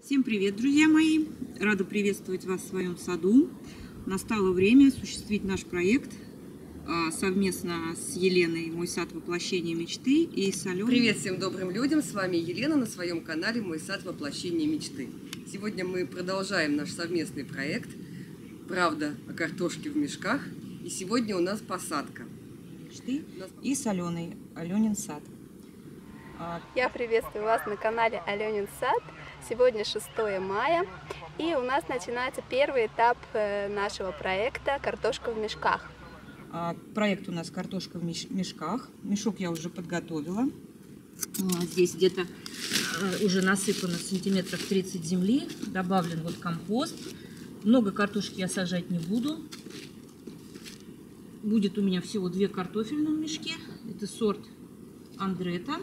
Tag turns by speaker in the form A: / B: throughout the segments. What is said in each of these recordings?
A: Всем привет, друзья мои! Рада приветствовать вас в своем саду. Настало время осуществить наш проект совместно с Еленой «Мой сад. Воплощение мечты» и с Аленой.
B: Привет всем добрым людям! С вами Елена на своем канале «Мой сад. Воплощение мечты». Сегодня мы продолжаем наш совместный проект «Правда о картошке в мешках». И сегодня у нас посадка.
A: Мечты и с Аленой «Аленин сад».
C: Я приветствую вас на канале Аленин сад. Сегодня 6 мая, и у нас начинается первый этап нашего проекта «Картошка в мешках».
A: Проект у нас «Картошка в мешках». Мешок я уже подготовила. Здесь где-то уже насыпано сантиметров 30 земли. Добавлен вот компост. Много картошки я сажать не буду. Будет у меня всего 2 картофельных в мешке. Это сорт Андрета.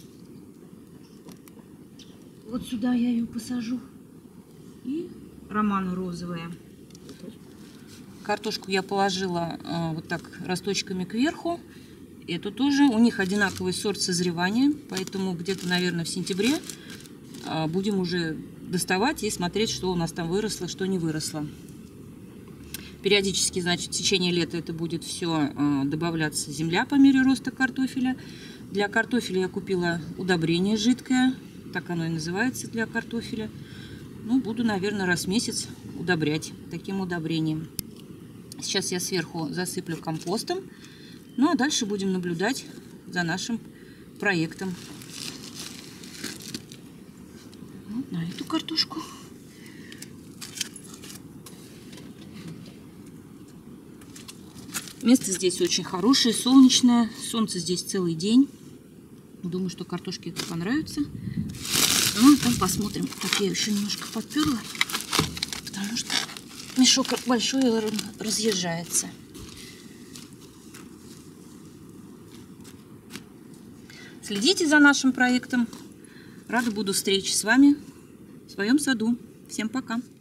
A: Вот сюда я ее посажу. И романы розовые. Картошку я положила вот так росточками кверху. Это тоже у них одинаковый сорт созревания. Поэтому где-то, наверное, в сентябре будем уже доставать и смотреть, что у нас там выросло, что не выросло. Периодически, значит, в течение лета это будет все добавляться земля по мере роста картофеля. Для картофеля я купила удобрение жидкое. Так оно и называется для картофеля. Ну, буду, наверное, раз в месяц удобрять таким удобрением. Сейчас я сверху засыплю компостом. Ну, а дальше будем наблюдать за нашим проектом. Вот на эту картошку. Место здесь очень хорошее, солнечное. Солнце здесь целый день. Думаю, что картошке это понравится. Ну, там посмотрим. Так, я еще немножко подперла, потому что мешок большой, разъезжается. Следите за нашим проектом. Рада буду встрече с вами в своем саду. Всем пока!